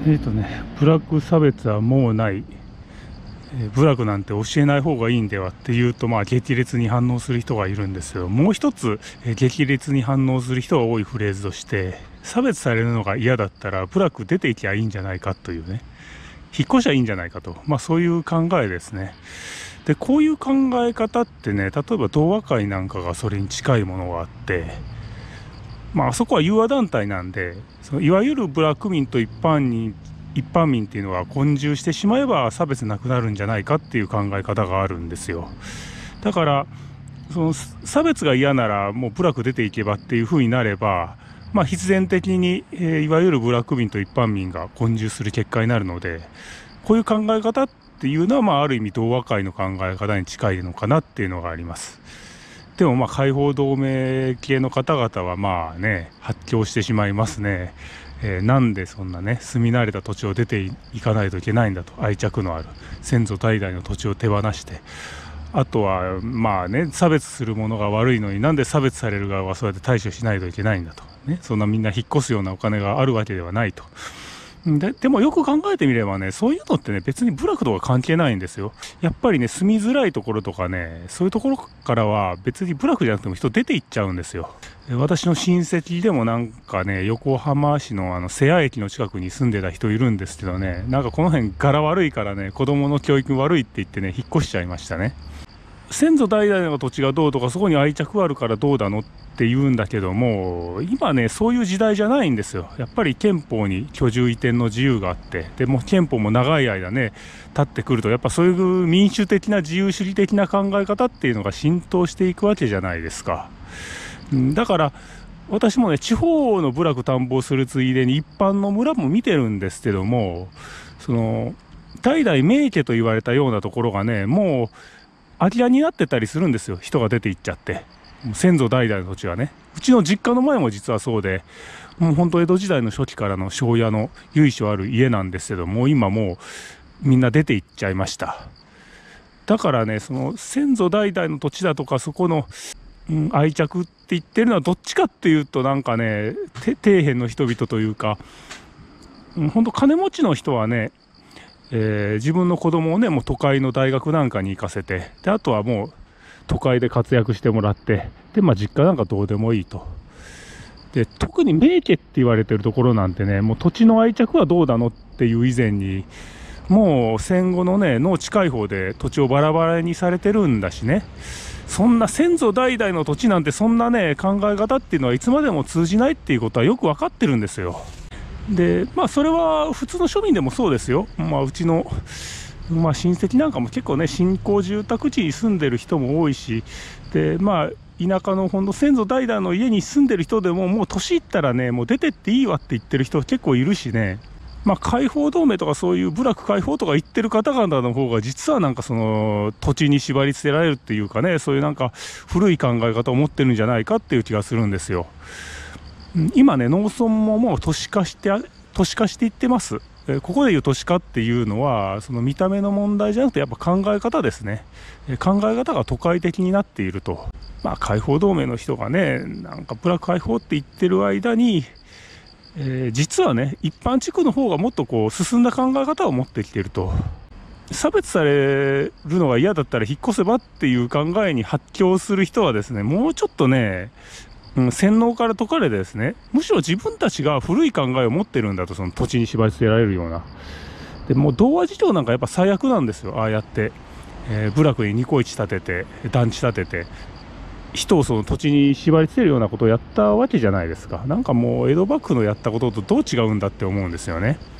部落差別はもうない、部落なんて教えない方がいいんではっていうと、激烈に反応する人がいるんですよ。もう一つ、激烈に反応する人が多いフレーズとして、差別されるのが嫌だったら部落出ていきゃいいんじゃないかというね、引っ越しゃいいんじゃないかと、そういう考えですね。で、こういう考え方ってね、例えば同和会なんかがそれに近いものがあって、あそこは融和団体なんで、そのいわゆる部落民と一般民っていうのが混住してしまえば差別なくなるんじゃないかっていう考え方があるんですよ。だからその差別が嫌ならもう部落出ていけばっていう風になれば、必然的に、いわゆる部落民と一般民が混住する結果になるので、こういう考え方っていうのはある意味同和会の考え方に近いのかなっていうのがあります。でも解放同盟系の方々は発狂してしまいますね。なんでそんなね、住み慣れた土地を出ていかないといけないんだと。愛着のある先祖代々の土地を手放して、あとは差別するものが悪いのになんで差別される側はそうやって対処しないといけないんだとね。そんなみんな引っ越すようなお金があるわけではないと。でもよく考えてみればね、そういうのってね、別に部落とか関係ないんですよ。やっぱりね、住みづらいところとかね、そういうところからは別に部落じゃなくても人出て行っちゃうんですよ。私の親戚でも横浜市の瀬谷駅の近くに住んでた人いるんですけどね、この辺柄悪いからね、子供の教育悪いって言ってね、引っ越しちゃいましたね。先祖代々の土地がどうとか、そこに愛着あるからどうだのって言うんだけども、今ね、そういう時代じゃないんですよ。やっぱり憲法に居住移転の自由があって、でも憲法も長い間ね経ってくると、やっぱそういう民主的な自由主義的な考え方っていうのが浸透していくわけじゃないですか。だから私もね、地方の部落探訪するついでに一般の村も見てるんですけども、その代々名家と言われたようなところがね、もう空き家になってたりするんですよ。人が出て行っちゃって、先祖代々の土地はね。うちの実家の前も実はそうで、もう本当江戸時代の初期からの庄屋の由緒ある家なんですけども、今もうみんな出て行っちゃいました。だからね、その先祖代々の土地だとか、そこの、愛着って言ってるのはどっちかっていうと底辺の人々というか、本当金持ちの人はね、自分の子供をね、もう都会の大学なんかに行かせて、であとはもう都会で活躍してもらって、で実家なんかどうでもいいと。で特に名家って言われてるところなんてね、もう土地の愛着はどうだのっていう以前に、もう戦後のね、農地開放で土地をバラバラにされてるんだしね、そんな先祖代々の土地なんて、そんなね考え方っていうのはいつまでも通じないっていうことはよく分かってるんですよ。でそれは普通の庶民でもそうですよ。うちの、親戚なんかも結構ね、新興住宅地に住んでる人も多いし、で田舎のほんと先祖代々の家に住んでる人でも、もう年いったらね、もう出てっていいわって言ってる人結構いるしね。解放同盟とかそういう部落解放とか言ってる方々の方が、実はその土地に縛り付けられるっていうかね、そういう古い考え方を持ってるんじゃないかっていう気がするんですよ。今ね、農村ももう都市化していってます。ここでいう都市化っていうのは、その見た目の問題じゃなくて、やっぱ考え方ですね。考え方が都会的になっていると。解放同盟の人がね、部落解放って言ってる間に、実はね、一般地区の方がもっと進んだ考え方を持ってきていると。差別されるのが嫌だったら引っ越せばっていう考えに発狂する人はですね、もうちょっとね、洗脳から解かれてですね、むしろ自分たちが古い考えを持ってるんだと、その土地に縛り付けられるような。でもう童話事情なんかやっぱ最悪なんですよ。ああやって、部落にニコイチ建てて、団地建てて、人をその土地に縛り付けるようなことをやったわけじゃないですか。もう江戸幕府のやったこととどう違うんだって思うんですよね。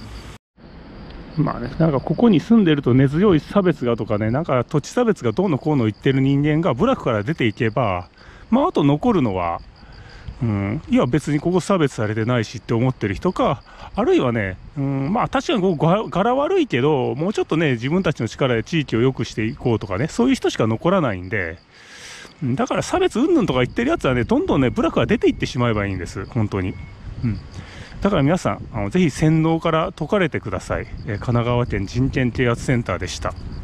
ここに住んでると根強い差別がとかね、土地差別がどうのこうの言ってる人間が部落から出ていけば、あと残るのは、いや別にここ差別されてないしって思ってる人か、あるいはね、確かに柄悪いけど、もうちょっとね、自分たちの力で地域を良くしていこうとかね、そういう人しか残らないんで、だから差別云々とか言ってるやつはね、どんどんね、部落が出ていってしまえばいいんです、本当に。だから皆さん、ぜひ洗脳から解かれてください。神奈川県人権啓発センターでした。